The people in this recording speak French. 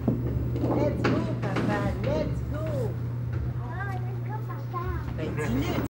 Let's go, papa. Let's go. Oh, let's go, papa. Ben, dis-le.